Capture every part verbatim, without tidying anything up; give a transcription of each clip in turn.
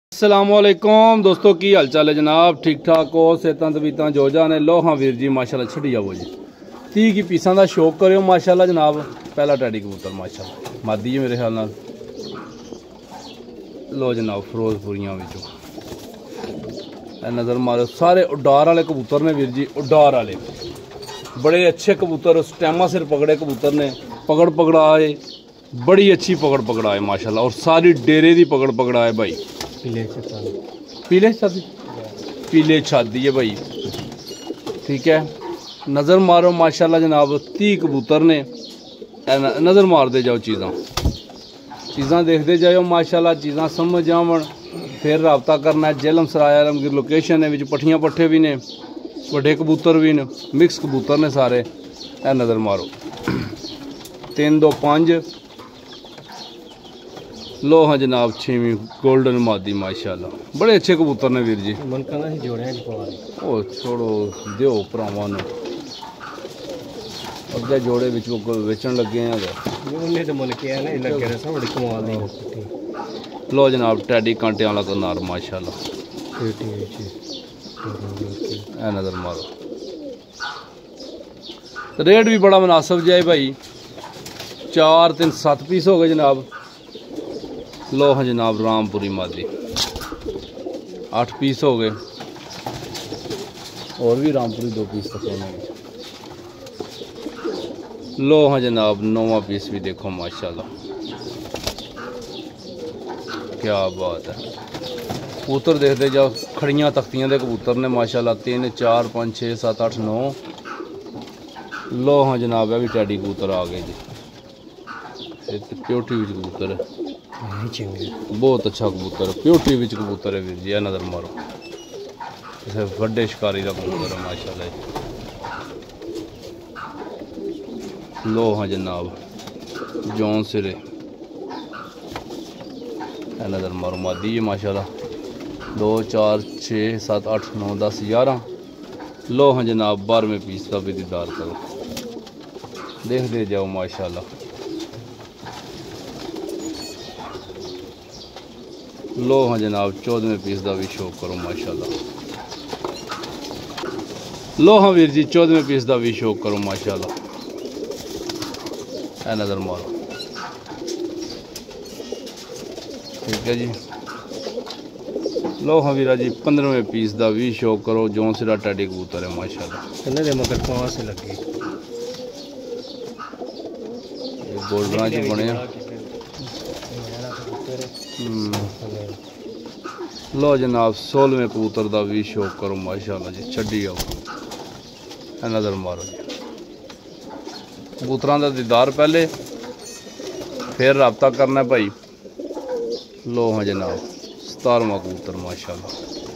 अस्सलामुअलैकुम दोस्तों, की हाल चाल है जनाब? ठीक ठाक हो? सेहतां तबीयतां जो जा ने? लो हाँ वीर जी माशाल्लाह छड़ी जाओ जी। तीह की पीसा का शौक करो माशाल्लाह जनाब। पहला टैडी कबूतर माशाल्लाह मादी है मेरे ख्याल नाल। लो जनाब फिरोजपुरियां विचों नज़र मारो, सारे उडार वाले कबूतर ने वीर जी, उडार वाले बड़े अच्छे कबूतर, स्टैमा सिर पकड़े कबूतर ने, पकड़ पकड़ाए बड़ी अच्छी पकड़ पकड़ाए माशाल्लाह, और सारी डेरे की पकड़ पकड़ाए भाई। पीले पीले छाती पीले छाती है भाई, ठीक है। नज़र मारो माशाल्लाह जनाब, तीह कबूतर ने, नज़र मारते जाओ, चीज़ां चीज़ां देखते जाओ माशाल्लाह, चीज़ां समझ जावन फिर रबता करना है। जेलम सराय आलमगीर लोकेशन है, पट्ठियां पट्ठे भी ने, बड़े कबूतर भी ने, मिक्स कबूतर ने सारे। ए नज़र मारो, तीन दो पाँच। लो हाँ जनाब छेवीं गोल्डन मादी माशाल्लाह, बड़े अच्छे कबूतर ने वीर जी। ओ छोड़ो दियो भरावां नूं, अगे जोड़े विच वेचण लगे हैं। लो जनाब टैडी कांटे वाला कनार माशाल्लाह, ए नज़र मारो, रेट भी बड़ा मुनासिब जाए भाई। चार तीन सत्त पीस हो गए जनाब। लो हाँ जनाब रामपुरी मादी आठ पीस हो गए, और भी रामपुरी दो पीस तक होने। लो हाँ जनाब नौवां पीस भी देखो माशाल्लाह, क्या बात है। कबूतर देखते जाओ, खड़ियां तख्तियां दे कबूतर ने माशाल्लाह, तीन चार पाँच छे सत्त अठ नौ। लो हाँ जनाब है भी टैडी कबूतर आ गए जी, प्योटी विच कबूतर है, बहुत अच्छा कबूतर है, प्योटी विच कबूतर है वीर जी। नज़र मारो, इसे वड्डे शिकारी का कबूतर है माशाल्लाह। लो हाँ जनाब जौन सिरे, नज़र मारो मादी है माशाल्लाह। दो चार छः सत्त अठ नौ दस ग्यारह। लो हाँ जनाब बारहवें पीस का भी दीदार करो, देखते जाओ माशाल्लाह। लो हाँ जनाब चौदहवें पीस का भी शौक करो माशाल्लाह। लो हाँ वीर जी चौदहवें पीस का भी शौक करो माशाल्लाह, ए नज़र मारो, ठीक है जी। लो हाँ वीरा जी पंद्रहवें पीस का भी शौक करो, जौन सिरा टैडी कबूतर है माशाल्लाह। मगर पाँच से लगे गोल्डन च बने। लो जनाब सोलहवें कबूतर का भी शौक करो माशाल्लाह जी, छड़ी आओ, नज़र मारो जी। कबूतरां दा दीदार पहले फिर रबता करना भाई। लो हाँ जनाब सतारवां कबूतर माशाल्लाह।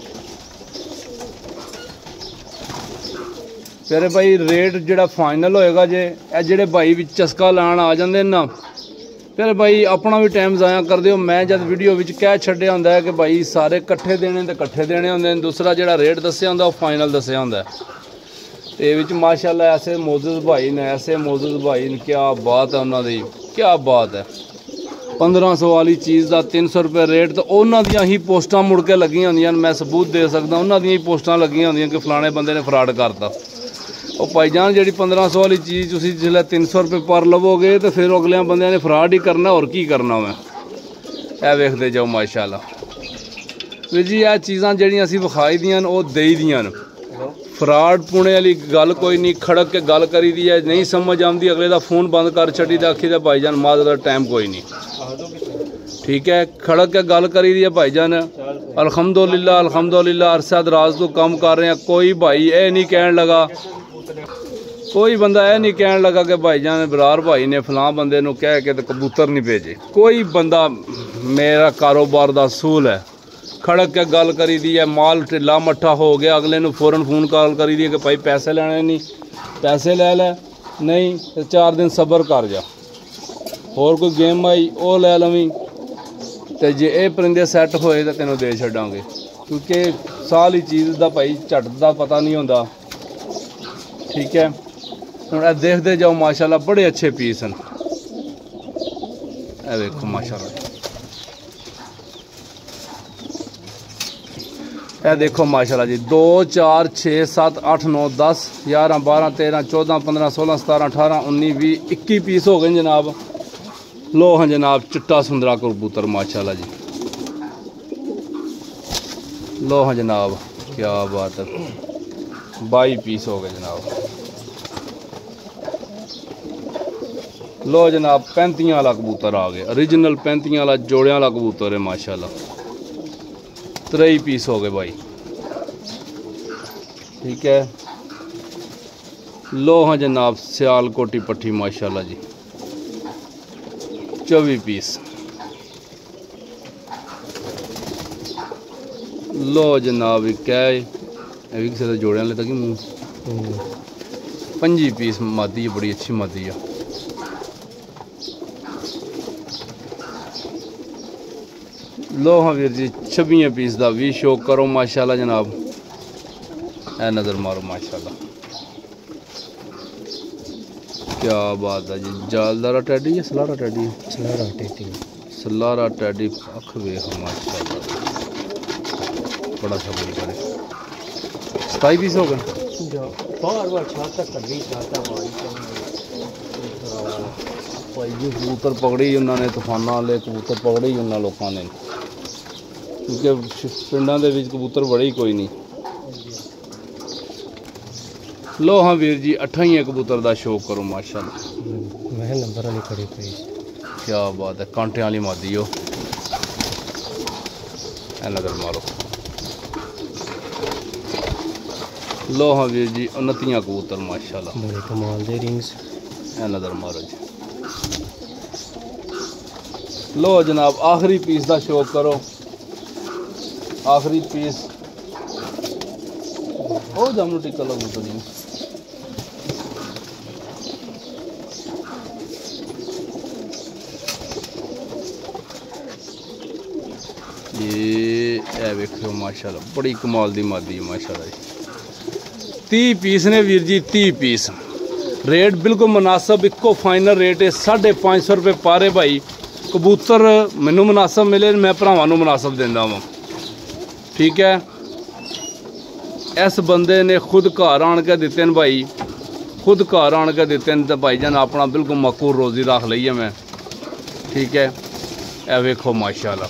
फिर भाई रेट जिहड़ा फाइनल होएगा जे, ए जिहड़े भाई विच चस्का लाण आ जांदे ना, फिर भाई अपना भी टाइम ज़ाया कर दिओ। मैं जब वीडियो विच कह छड्डिया हुंदा है कि भाई सारे कट्ठे देने ते कट्ठे देने हुंदे ने, दूसरा जिहड़ा रेट दस्सिया हुंदा ओह फाइनल दस्सिया हुंदा है। ते विच माशाल्लाह ऐसे मोजज़ भाई ने, ऐसे मोजज़ भाई ने, क्या बात है उन्हां दी, क्या बात है। पंद्रह सौ वाली चीज़ का तीन सौ रुपये रेट, तो उन्हां दियां ही पोस्टां मुड़ के लगियां हुंदियां। मैं सबूत दे सकदा, उन्हां दियां ही पोस्टां लगियां हुंदियां कि फलाने बंदे ने फ्रॉड करता। और भाईजान जी पंद्रह सौ वाली चीज़ तुम जिसलै तीन सौ रुपये पर लवोगे तो फिर अगले बंद ने फ्रॉड ही करना, और की करना। मैं ए वेखते जाओ माशाल्लाह वीर जी, यह चीज़ां जड़ियां असीं विखाई दियां न ओह देई दियां न। फ्रॉड पुणे वाली गल कोई नहीं, खड़क के गल करी दी है, नहीं समझ आती अगले का फोन बंद कर छड़ी दा आखी दे भाईजान माजर टाइम कोई नहीं, ठीक है। खड़क के गल करी दी है भाईजान, अल्हम्दुलिल्लाह अल्हम्दुलिल्लाह अरसा दराज तो काम कर रहे हैं। कोई भाई ये नहीं कहन लगा, कोई बंदा यह नहीं कहन लगा कि भाईजान बरार भाई ने फलां बंदे नूं कह के तो कबूतर नहीं भेजे। कोई बंदा, मेरा कारोबार दा असूल है, खड़क के गल करी दी है, माल ढिला मट्ठा हो गया, अगले नूं फौरन फोन कॉल करी दी है कि भाई पैसे लेने नहीं, पैसे ले लै, नहीं तो चार दिन सबर कर जा, होर कोई गेम आई वो लै लवीं, तो जे ये परिंदे सैट होए तो तेनों दे छड्डांगे। क्योंकि साल ही चीज़ का भाई झट का पता नहीं होंदा, ठीक है। हुण देखते जाओ माशाल्लाह बड़े अच्छे पीस हैं, ए देखो माशाल्लाह। ਇਹ देखो माशाल्लाह जी दो चार छे सत्त अठ नौ दस ग्यारह बारह तेरह चौदह पंद्रह सोलह सतारह अठारह उन्नीस भी इक्की पीस हो गए जनाब। लो हाँ जनाब चिट्टा सुंदरा कबूतर माशाल्लाह जी। लो हाँ जनाब क्या बात है बाई पीस हो गए जनाब। लो जनाब पैंतियां वाला कबूतर आ गया ओरिजिनल पैंतियां वाला जोड़ियां वाला कबूतर है माशाल्लाह। त्रेई पीस हो गए भाई ठीक है। लो हाँ जनाब सियालकोटी पट्टी माशाल्लाह जी चौबीस पीस। लो जनाब क्या है किसी का जोड़ियां ले तक मुँह पंजी पीस मादी है बड़ी अच्छी मादी है। लो हाँ वीर जी छब्बी पीस का भी शौक करो माशाल्लाह जनाब। ए नज़र मारो माशाल्लाह क्या बात है जी। जालदारा टैडी या सलारा टैडी सलारा टैडी सलारा टैडी अख वेख माशाल्लाह बड़ा सा बोल करे। सताई पीस हो गए कबूतर पकड़ी उन्होंने तूफाना वाले कबूतर पकड़े ही उन्होंने लोगों ने क्योंकि पिंडा के कबूतर बड़े ही कोई नहीं। लो हाँ वीर जी अठाई कबूतर का शौक करो माशाल्लाह। नंबर वाली खड़ी पई क्या बात है कांटे वाली मादी हो नजर मारो। लो हाँ वीर जी उन्नतियाँ कबूतर माशाल्लाह बड़े कमाल दे रिंग्स नजर मारो जी। लो जनाब आखिरी पीस का शौक करो आखिरी पीस ओ जामू टिक्का लगू तो जी। ये वेखो माशाल्लाह बड़ी कमाल दी मादी है माशाल्लाह जी। तीह पीस ने वीर जी तीह पीस रेट बिल्कुल मुनासिब इको फाइनल रेट है साढ़े पाँच सौ रुपये पारे भाई। कबूतर मैनू मुनासिब मिले मैं भरावां नूं मुनासिब देंदा वां ठीक है। इस बंदे ने खुद घर आन के दिते हैं भाई खुद घर आन के दिते हैं तो भाईजान अपना बिल्कुल मकूर रोज़ी रख ली है मैं ठीक है। ए वेखो माशाल्लाह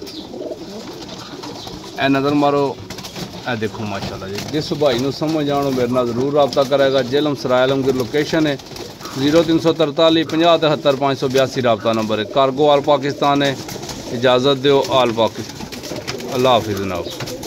ए नज़र मारो ए देखो माशाल्लाह जी। जिस भाई नूं समझ आनो मेरे नाल जरूर रब्ता करेगा। जेलम सराय आलमगीर लोकेशन है जीरो तीन सौ तरताली पंजाह तिहत्तर पाँच सौ बयासी रब्ता नंबर है। कार्गो आल पाकिस्तान है। इजाज़त दो आल पाकिस्तान अल्लाह हाफिज़ जनाब।